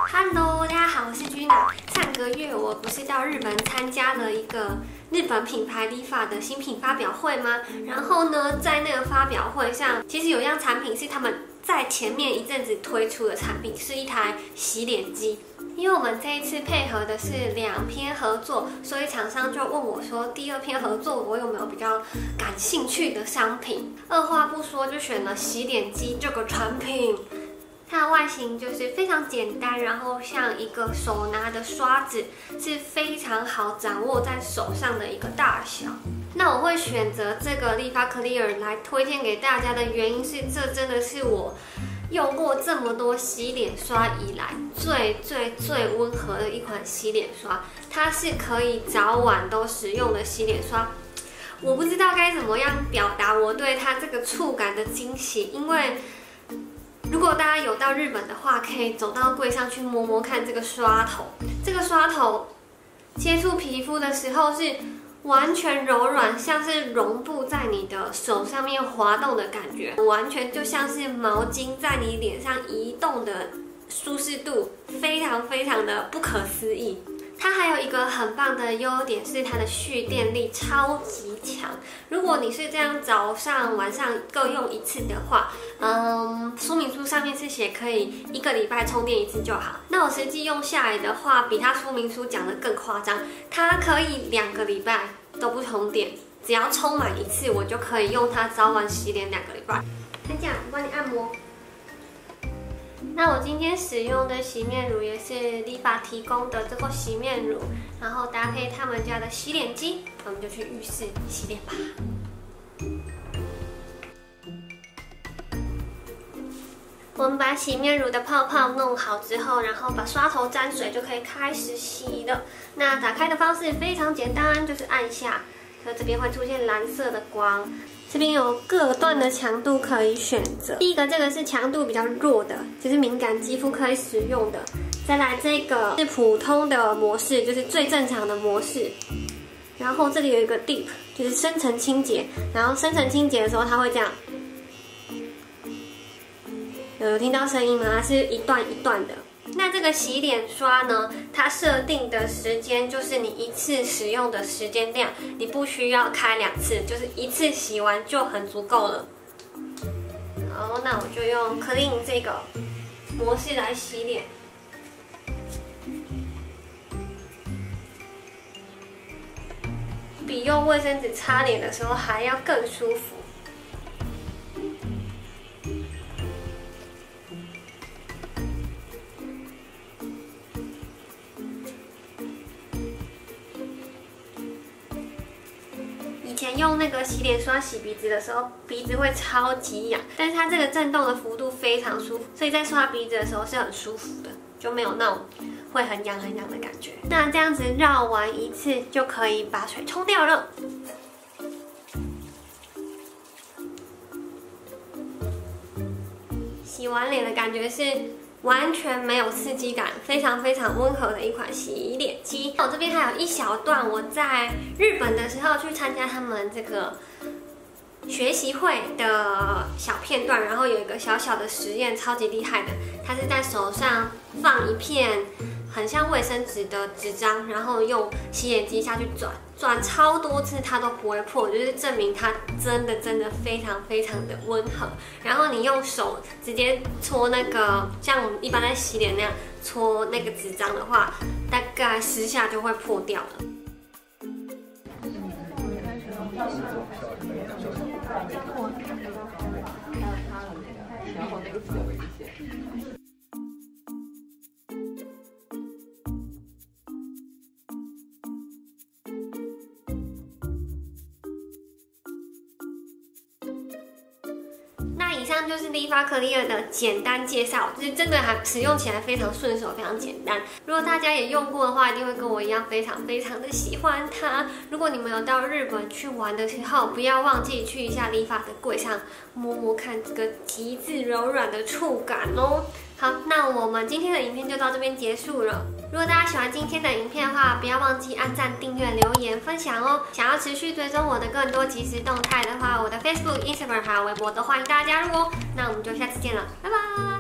Hello， 大家好，我是君娜。上个月我不是到日本参加了一个日本品牌理发的新品发表会吗？然后呢，在那个发表会上，其实有一样产品是他们在前面一阵子推出的产品，是一台洗脸机。因为我们这一次配合的是2篇合作，所以厂商就问我说，第2篇合作我有没有比较感兴趣的商品？二话不说就选了洗脸机这个产品。它的外形就是非常简单，然后像一个手拿的刷子，是非常好掌握在手上的一个大小。那我会选择这个立发 Clear 来推荐给大家的原因是，这真的是我用过这么多洗脸刷以来最温和的一款洗脸刷。它是可以早晚都使用的洗脸刷。我不知道该怎么样表达我对它这个触感的惊喜，因为如果大家有到日本的话，可以走到柜上去摸摸看这个刷头。这个刷头接触皮肤的时候是完全柔软，像是绒布在你的手上面滑动的感觉，完全就像是毛巾在你脸上移动的舒适度，非常的不可思议。它还有一个很棒的优点是它的蓄电力超级强。如果你是这样早上晚上各用1次的话，说明书上面是写可以1个礼拜充电1次就好。那我实际用下来的话，比它说明书讲的更夸张，它可以2个礼拜都不充电，只要充满1次，我就可以用它早晚洗脸2个礼拜。看这样，我帮你按摩。那我今天使用的洗面乳也是理发提供的这个洗面乳，然后搭配他们家的洗脸机，我们就去浴室洗脸吧。我们把洗面乳的泡泡弄好之后，然后把刷头沾水就可以开始洗了。那打开的方式非常简单，就是按下，这边会出现蓝色的光。这边有各段的强度可以选择。第一个，这个是强度比较弱的，就是敏感肌肤可以使用的。再来，这个是普通的模式，就是最正常的模式。然后这里有一个 Deep， 就是深层清洁。然后深层清洁的时候，它会这样。有听到声音吗？它是一段一段的。那这个洗脸刷呢，它设定的时间就是你1次使用的时间量，你不需要开2次，就是1次洗完就很足够了。好，那我就用 Clean 这个模式来洗脸。比用卫生纸擦脸的时候还要更舒服。以前用那个洗脸刷洗鼻子的时候，鼻子会超级痒，但是它这个震动的幅度非常舒服，所以在刷鼻子的时候是很舒服的，就没有那种会很痒的感觉。那这样子绕完1次就可以把水冲掉了。洗完脸的感觉是完全没有刺激感，非常温和的一款洗脸机。我这边还有一小段我在日本的时候去参加他们这个学习会的小片段，然后有一个小小的实验，超级厉害的。它是在手上放一片很像卫生纸的纸张，然后用洗脸机下去转超多次，它都不会破，就是证明它真的非常的温和。然后你用手直接搓那个，像我们一般在洗脸那样搓那个纸张的话，大概10下就会破掉了。以上就是立发 Clear 的简单介绍，就是真的还使用起来非常顺手，非常简单。如果大家也用过的话，一定会跟我一样非常的喜欢它。如果你们有到日本去玩的时候，不要忘记去一下立发的柜上摸摸看这个极致柔软的触感哦。好，那我们今天的影片就到这边结束了。如果大家喜欢今天的影片的话，不要忘记按赞、订阅、留言、分享哦。想要持续追踪我的更多即时动态的话，我的 Facebook、Instagram 还有微博都欢迎大家加入哦。那我们就下次见了，拜拜。